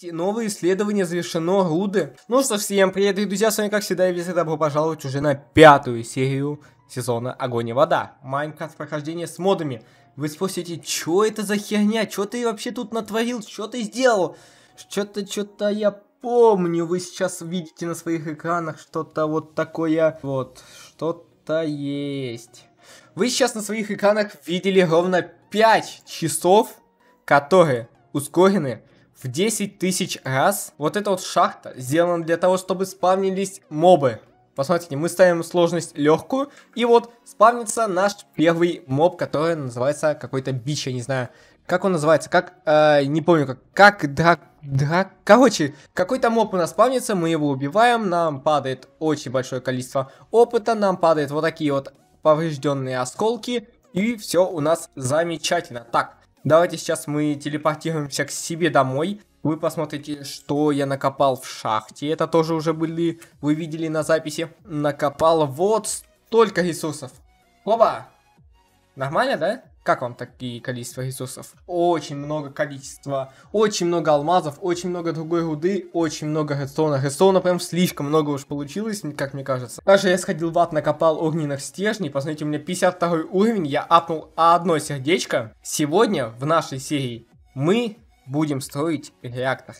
Новое исследование завершено, руды. Ну что, всем привет, друзья, с вами как всегда, и везде добро пожаловать уже на 5-ю серию сезона Огонь и Вода. Майнкрафт прохождение с модами. Вы спросите, что это за херня, что ты вообще тут натворил, что ты сделал? Что-то я помню, вы сейчас видите на своих экранах что-то вот такое, вот, что-то есть. Вы сейчас на своих экранах видели ровно 5 часов, которые ускорены в 10 тысяч раз. Вот эта вот шахта сделана для того, чтобы спавнились мобы. Посмотрите, мы ставим сложность легкую, и вот спавнится наш первый моб, который называется какой-то бич, я не знаю, как он называется, не помню, короче, какой-то моб у нас спавнится, мы его убиваем, нам падает очень большое количество опыта, нам падают вот такие вот поврежденные осколки, и все у нас замечательно. Так. Давайте сейчас мы телепортируемся к себе домой. Вы посмотрите, что я накопал в шахте. Это тоже уже вы видели на записи. Накопал вот столько ресурсов. Опа! Нормально, да? Как вам такие количество ресурсов? Очень много количества. Очень много алмазов, очень много другой руды, очень много редстоуна. Редстоуна прям слишком много уж получилось, как мне кажется. Также я сходил в ад, накопал огненных стержней. Посмотрите, у меня 52 уровень, я апнул одно сердечко. Сегодня в нашей серии мы будем строить реактор.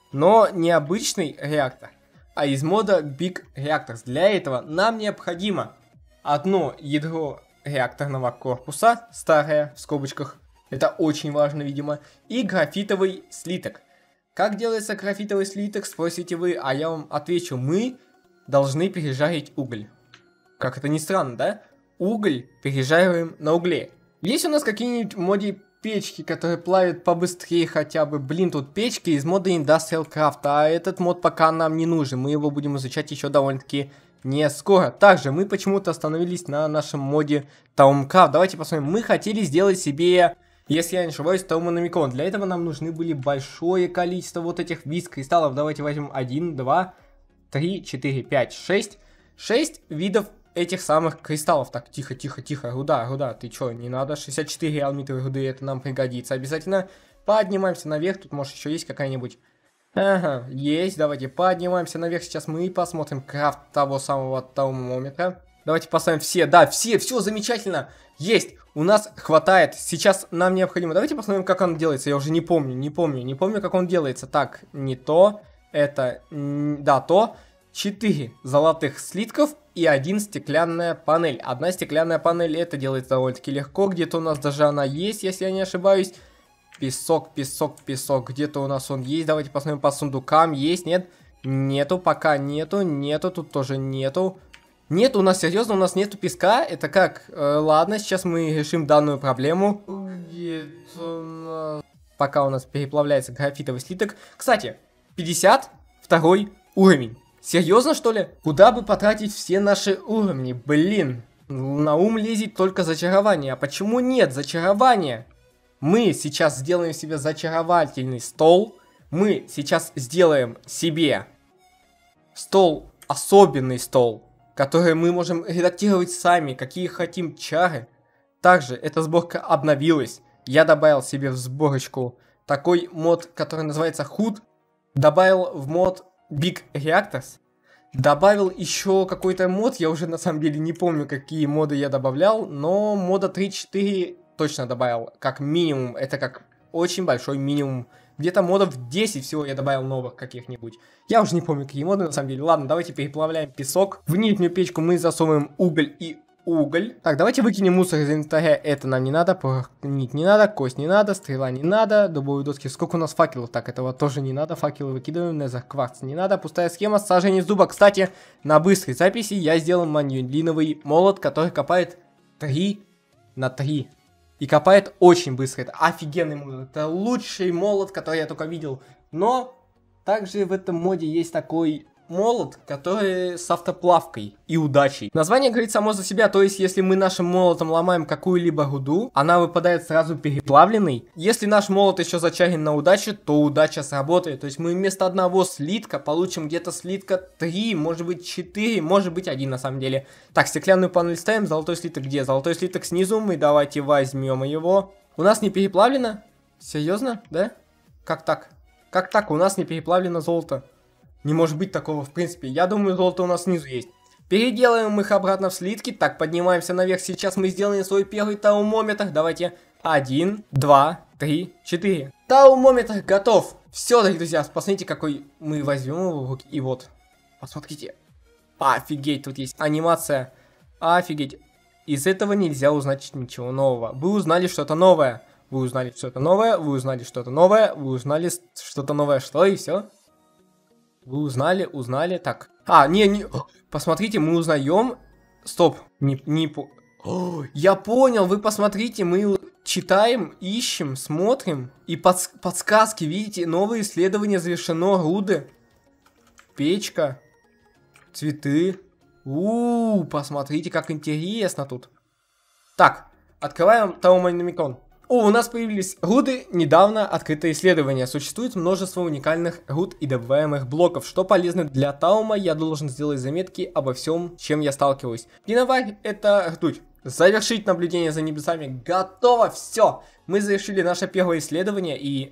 Но не обычный реактор, а из мода Big Reactors. Для этого нам необходимо одно ядро реакторного корпуса, старое, в скобочках, это очень важно, видимо, и графитовый слиток. Как делается графитовый слиток, спросите вы, а я вам отвечу, мы должны пережарить уголь. Как это ни странно, да? Уголь пережариваем на угле. Есть у нас какие-нибудь в моде печки, которые плавят побыстрее хотя бы? Блин, тут печки из мода Industrial Craft, а этот мод пока нам не нужен, мы его будем изучать еще довольно-таки не скоро. Также мы почему-то остановились на нашем моде Tauncraft. Давайте посмотрим. Мы хотели сделать себе, если я не ошибаюсь, Таумономикон. Для этого нам нужны были большое количество вот этих виз-кристаллов. Давайте возьмем 1, 2, 3, 4, 5, 6. 6 видов этих самых кристаллов. Так, тихо, тихо, тихо. Руда, ты чё, не надо. 64 алмитовой руды, это нам пригодится обязательно. Поднимаемся наверх. Тут, может, еще есть какая-нибудь... Ага, есть, давайте поднимаемся наверх, сейчас мы посмотрим крафт того самого таумометра. Давайте поставим все, да, все замечательно, есть, у нас хватает, сейчас нам необходимо, давайте посмотрим, как он делается, я уже не помню, как он делается. Так, не то, это, да, то, 4 золотых слитков и 1 стеклянная панель. Одна стеклянная панель, это делается довольно-таки легко, где-то у нас даже она есть, если я не ошибаюсь. Песок, где-то у нас он есть. Давайте посмотрим по сундукам. Есть, нет? Нету, пока нету, тут тоже нету. Нет, у нас, серьезно, у нас нету песка? Это как? Ладно, сейчас мы решим данную проблему. Где-то у нас... Пока у нас переплавляется графитовый слиток. Кстати, 52 уровень. Серьезно, что ли? Куда бы потратить все наши уровни? Блин, на ум лезет только зачарование. А почему нет зачарования? Мы сейчас сделаем себе зачаровательный стол. Мы сейчас сделаем себе стол, особенный стол, который мы можем редактировать сами, какие хотим чары. Также эта сборка обновилась. Я добавил себе в сборочку такой мод, который называется HUD. Добавил в мод Big Reactors. Добавил еще какой-то мод, я уже на самом деле не помню, какие моды я добавлял, но мода 3-4... точно добавил, как минимум, это как очень большой минимум. Где-то модов 10 всего я добавил новых каких-нибудь. Я уже не помню, какие моды на самом деле. Ладно, давайте переплавляем песок. В нижнюю печку мы засовываем уголь и уголь. Так, давайте выкинем мусор из инвентаря. Это нам не надо, нить не надо, кость не надо, стрела не надо, дубовые доски. Сколько у нас факелов? Так, этого тоже не надо. Факелы выкидываем, незер кварц не надо. Пустая схема, сажение с дуба. Кстати, на быстрой записи я сделал маньюлиновый молот, который копает 3 на 3. И копает очень быстро. Это офигенный молот. Это лучший молот, который я только видел. Но также в этом моде есть такой молот, который с автоплавкой и удачей. Название говорит само за себя, то есть если мы нашим молотом ломаем какую-либо руду, она выпадает сразу переплавленной. Если наш молот еще зачарен на удачу, то удача сработает. То есть мы вместо одного слитка получим где-то слитка 3, может быть 4, может быть 1 на самом деле. Так, стеклянную панель ставим, золотой слиток где? Золотой слиток снизу, мы давайте возьмем его. У нас не переплавлено? Серьезно, да? Как так? Как так? У нас не переплавлено золото. Не может быть такого, в принципе. Я думаю, золото у нас снизу есть. Переделаем их обратно в слитки. Так, поднимаемся наверх. Сейчас мы сделаем свой первый таумометр. Давайте. 1, 2, 3, 4. Таумометр готов. Все, дорогие друзья, посмотрите, какой мы возьмем его в руки. И вот, посмотрите. Офигеть, тут есть анимация. Офигеть. Из этого нельзя узнать ничего нового. Вы узнали что-то новое. Вы узнали что-то новое. Вы узнали что-то новое. Вы узнали что-то новое. Что, и все? Вы узнали. Так. Не. Посмотрите, мы узнаем. Стоп. Я понял, вы посмотрите, мы читаем, ищем, смотрим. И подсказки, видите, новые исследования завершено, руды. Печка. Цветы. Посмотрите, как интересно тут. Так, открываем таумономикон. У нас появились руды, недавно открытое исследование. Существует множество уникальных руд и добываемых блоков. Что полезно для Таума, я должен сделать заметки обо всем, с чем я сталкиваюсь. Январь — это ртуть. Завершить наблюдение за небесами. Готово, все. Мы завершили наше первое исследование и...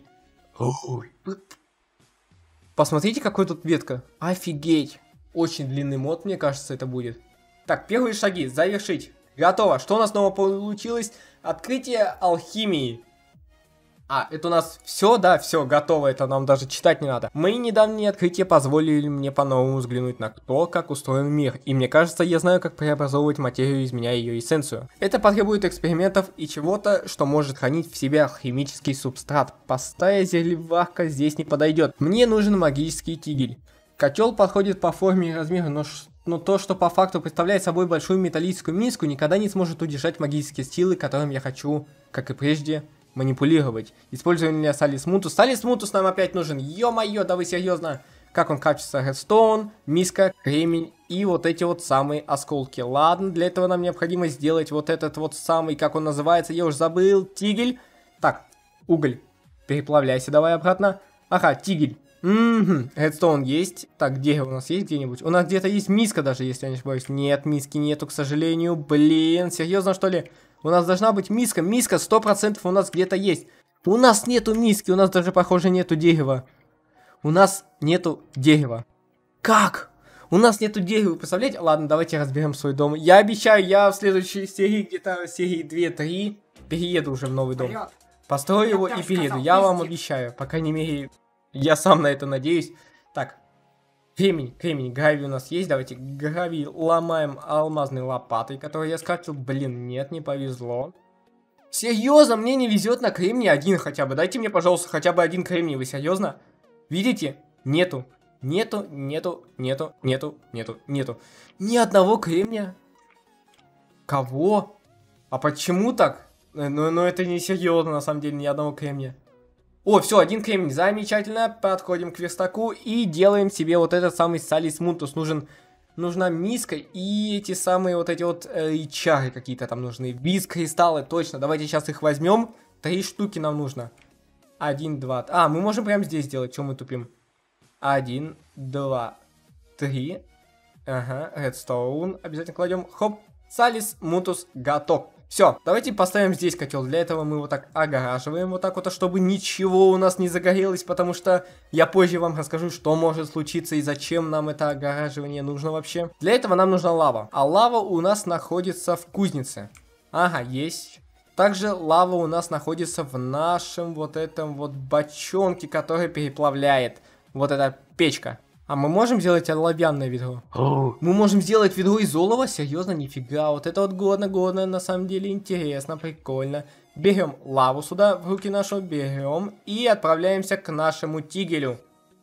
Посмотрите, какой тут ветка. Офигеть. Очень длинный мод, мне кажется, это будет. Так, первые шаги. Завершить. Готово. Что у нас снова получилось? Открытие алхимии. Это у нас все, да, все, готово. Это нам даже читать не надо. Мои недавние открытия позволили мне по-новому взглянуть на то, как устроен мир. И мне кажется, я знаю, как преобразовывать материю, изменяя ее эссенцию. Это потребует экспериментов и чего-то, что может хранить в себе химический субстрат. Простая зельеварка здесь не подойдет. Мне нужен магический тигель. Котел подходит по форме и размеру, но то, что по факту представляет собой большую металлическую миску, никогда не сможет удержать магические силы, которым я хочу, как и прежде, манипулировать. Использование Салис Мутус. Салис Мутус нам опять нужен. Ё-моё, да вы серьезно? Как он качается? Редстоун, миска, кремень и вот эти вот самые осколки. Ладно, для этого нам необходимо сделать вот этот вот самый, как он называется, я уже забыл, тигель. Так, уголь. Переплавляйся давай обратно. Ага, тигель. Редстоун есть. Так, дерево у нас есть где-нибудь? У нас где-то есть миска даже, если я не ошибаюсь. Нет, миски нету, к сожалению. Блин, серьезно, что ли? У нас должна быть миска. Миска 100% у нас где-то есть. У нас нету миски, у нас даже, похоже, нету дерева. У нас нету дерева. Как? У нас нету дерева, представляете? Ладно, давайте разберем свой дом. Я обещаю, я в следующей серии, где-то в серии 2-3, перееду уже в новый дом. Построю его и перееду, я вам обещаю. По крайней мере, я сам на это надеюсь. Так, кремень, гравий у нас есть. Давайте гравий ломаем алмазной лопатой, которую я скрафтил. Блин, нет, не повезло. Серьезно, мне не везет на кремний один хотя бы. Дайте мне, пожалуйста, хотя бы один кремний, вы серьезно? Видите? Нету. Ни одного кремния. Кого? А почему так? Ну это не серьезно, на самом деле, ни одного кремния. О, все, один кремний, замечательно. Подходим к верстаку и делаем себе вот этот самый Салис Мутус. Нужна миска и эти самые вот эти вот чары какие-то там нужны. Бис, кристаллы, точно. Давайте сейчас их возьмем. 3 штуки нам нужно. 1, 2. Мы можем прямо здесь сделать, что мы тупим? 1, 2, 3. Ага, редстоун. Обязательно кладем. Хоп, Салис Мутус готов. Все, давайте поставим здесь котел. Для этого мы вот так огораживаем вот так вот, чтобы ничего у нас не загорелось, потому что я позже вам расскажу, что может случиться и зачем нам это огораживание нужно вообще. Для этого нам нужна лава, а лава у нас находится в кузнице. Ага, есть. Также лава у нас находится в нашем вот этом вот бочонке, который переплавляет вот эта печка. А мы можем сделать оловянное ведро? Мы можем сделать ведро из олова? Серьезно? Нифига. Вот это вот годно, на самом деле интересно, прикольно. Берем лаву сюда, в руки нашу берем и отправляемся к нашему тигелю.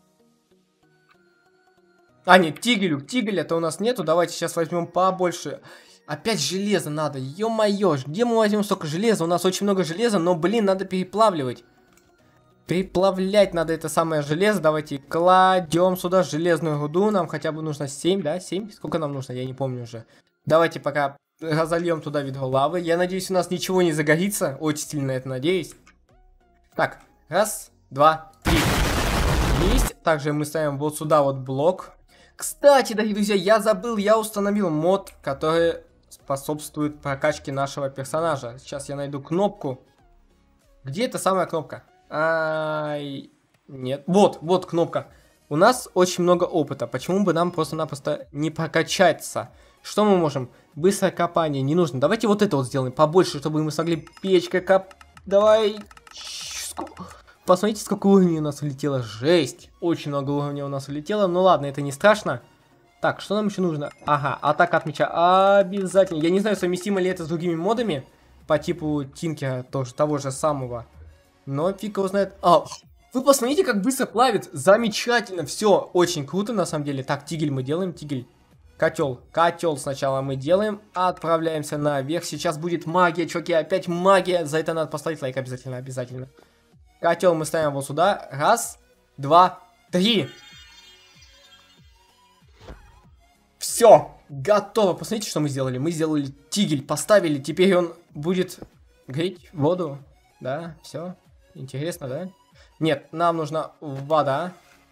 Нет, тигеля-то у нас нету. Давайте сейчас возьмем побольше. Опять железо надо, ё-моё, где мы возьмем столько железа? У нас очень много железа, но, блин, надо переплавливать. Переплавлять надо это самое железо. Давайте кладем сюда железную руду. Нам хотя бы нужно 7, да? 7? Сколько нам нужно? Я не помню уже. Давайте пока разольем туда ведро лавы. Я надеюсь, у нас ничего не загорится. Очень сильно это надеюсь. Так, 1, 2, 3. Есть. Также мы ставим вот сюда вот блок. Кстати, дорогие друзья, я забыл, я установил мод, который способствует прокачке нашего персонажа. Сейчас я найду кнопку. Где эта самая кнопка? Нет. Вот, вот кнопка. У нас очень много опыта. Почему бы нам просто-напросто не прокачаться? Что мы можем? Быстрое копание не нужно. Давайте вот это вот сделаем побольше, чтобы мы смогли печкой Давай. Посмотрите, сколько уровней у нас улетело. Жесть. Очень много уровней у нас улетело. Ну ладно, это не страшно. Так, что нам еще нужно? Ага, атака от меча. Обязательно. Я не знаю, совместимо ли это с другими модами. По типу Тинкера, того же самого. Но фиг его знает. Вы посмотрите, как быстро плавит. Замечательно. Все, очень круто на самом деле. Так, тигель мы делаем. Тигель. Котел. Котел сначала мы делаем. Отправляемся наверх. Сейчас будет магия, чуваки. Опять магия. За это надо поставить лайк обязательно. Обязательно. Котел мы ставим вот сюда. Раз, два, три. Все. Готово. Посмотрите, что мы сделали. Мы сделали тигель. Поставили. Теперь он будет греть воду. Да, все. Интересно, да? Нет, нам нужна вода.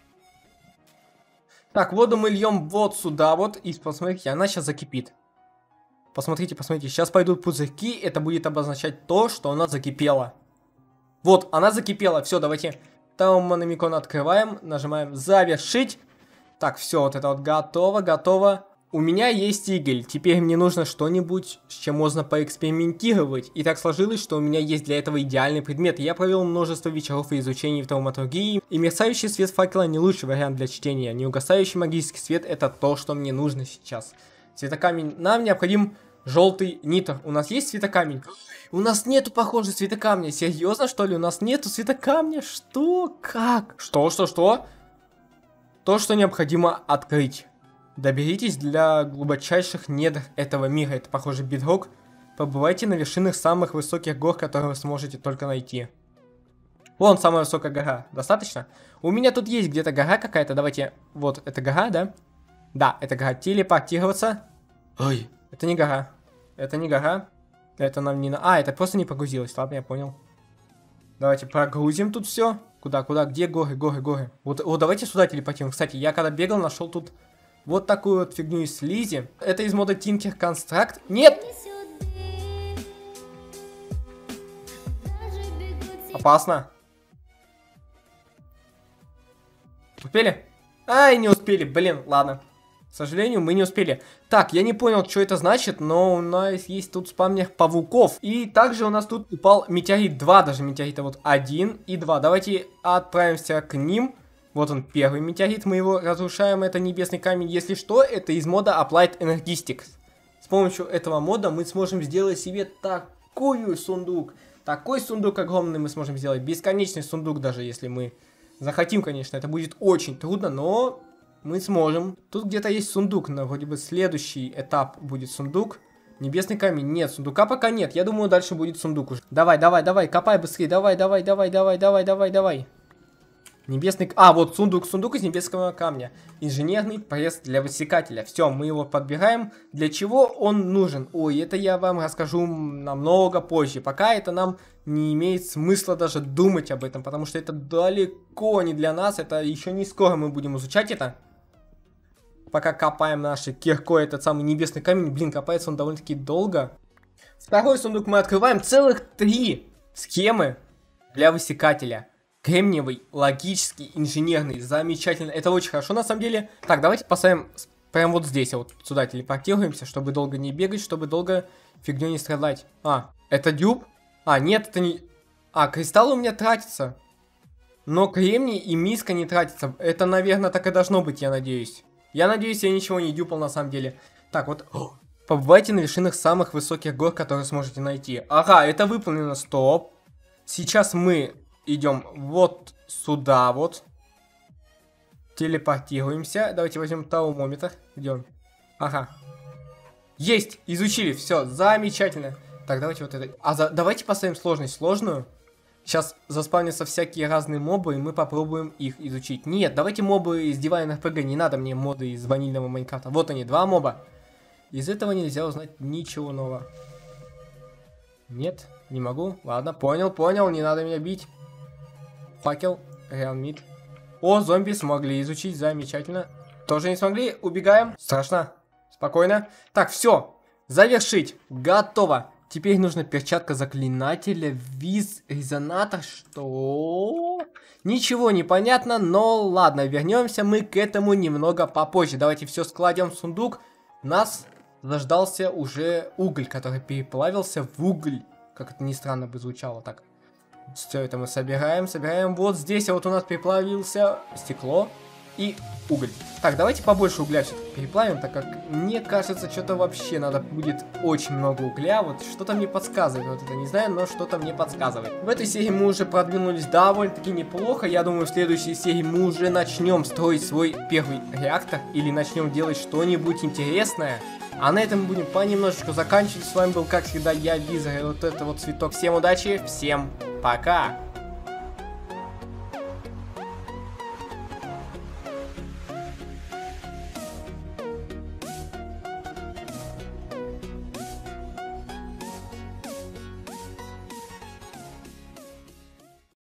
Так, воду мы льем вот сюда вот. И посмотрите, она сейчас закипит. Посмотрите, посмотрите. Сейчас пойдут пузырьки. Это будет обозначать то, что она закипела. Вот, она закипела. Все, давайте Таумономикон открываем. Нажимаем завершить. Так, все, вот это вот готово, готово. У меня есть тигель. Теперь мне нужно что-нибудь, с чем можно поэкспериментировать. И так сложилось, что у меня есть для этого идеальный предмет. Я провел множество вечеров и изучений в тауматургии. И мерцающий свет факела не лучший вариант для чтения. Неугасающий магический свет — это то, что мне нужно сейчас. Светокамень. Нам необходим желтый нитр. У нас есть светокамень? У нас нету, похоже, светокамня. Серьезно, что ли? У нас нету светокамня? Что? Как? Что? То, что необходимо открыть. Доберитесь для глубочайших недр этого мира. Это, похоже, Бидрок. Побывайте на вершинах самых высоких гор, которые вы сможете только найти. Вон самая высокая гора. Достаточно? У меня тут есть где-то гора какая-то. Давайте... Вот, это гора, да? Да, это гора. Телепортироваться. Ой, это не гора. Это не гора. Это нам не на... это просто не погрузилось. Ладно, я понял. Давайте прогрузим тут все. Куда? Где горы? Вот давайте сюда телепортируем. Кстати, я когда бегал, нашел тут... Вот такую вот фигню из слизи. Это из мода Tinker Construct. Нет! Опасно. Успели? Не успели. Блин, ладно. К сожалению, мы не успели. Так, я не понял, что это значит, но у нас есть тут спавнер пауков. И также у нас тут упал метеорит. 2 даже метеорита. Вот 1 и 2. Давайте отправимся к ним. Вот он, первый метеорит, мы его разрушаем, это небесный камень. Если что, это из мода Applied Energistics. С помощью этого мода мы сможем сделать себе такой сундук. Такой сундук огромный мы сможем сделать. Бесконечный сундук даже, если мы захотим, конечно. Это будет очень трудно, но мы сможем. Тут где-то есть сундук, но вроде бы следующий этап будет сундук. Небесный камень, нет, сундука пока нет. Я думаю, дальше будет сундук уже. Давай, копай быстрее, давай. Небесный... вот сундук из небесного камня. Инженерный пресс для высекателя. Все, мы его подбираем. Для чего он нужен? Ой, это я вам расскажу намного позже. Пока это нам не имеет смысла даже думать об этом, потому что это далеко не для нас. Это еще не скоро мы будем изучать это. Пока копаем наши киркой этот самый небесный камень. Блин, копается он довольно-таки долго. Второй сундук мы открываем. Целых 3 схемы для высекателя. Кремниевый, логический, инженерный. Замечательно. Это очень хорошо на самом деле. Так, давайте поставим прямо вот здесь. Вот сюда телепортируемся, чтобы долго не бегать, чтобы долго фигню не страдать. Это дюб? Нет, это не... кристаллы у меня тратятся. Но кремний и миска не тратятся. Это, наверное, так и должно быть, я надеюсь. Я надеюсь, я ничего не дюпал на самом деле. Так, вот... Побывайте на вершинах самых высоких гор, которые сможете найти. Это выполнено. Стоп. Сейчас мы... идем вот сюда вот. Телепортируемся. Давайте возьмем таумометр. Где он? Есть! Изучили. Все, замечательно. Так, давайте вот это. Давайте поставим сложность сложную. Сейчас заспавнятся всякие разные мобы, и мы попробуем их изучить. Нет, давайте мобы из Divine RPG. Не надо мне моды из ванильного Майнкрафта. Вот они, 2 моба. Из этого нельзя узнать ничего нового. Нет, не могу. Ладно, понял. Не надо меня бить. Факел, реалмид. Зомби смогли изучить, замечательно. Тоже не смогли, убегаем. Страшно, спокойно. Так, все, завершить, готово. Теперь нужна перчатка заклинателя, виз, резонатор, что? Ничего не понятно, но ладно, вернемся мы к этому немного попозже. Давайте все складем в сундук. Нас заждался уже уголь, который переплавился в уголь. Как это ни странно бы звучало так. Все это мы собираем. Вот здесь вот у нас переплавился стекло и уголь. Так, давайте побольше угля все-таки переплавим, так как мне кажется, что-то вообще надо будет очень много угля. Вот что-то мне подсказывает, вот это не знаю, но что-то мне подсказывает. В этой серии мы уже продвинулись довольно-таки неплохо. Я думаю, в следующей серии мы уже начнем строить свой первый реактор или начнем делать что-нибудь интересное. А на этом мы будем понемножечку заканчивать. С вами был, как всегда, я, Визер, и вот это вот цветок. Всем удачи, всем пока!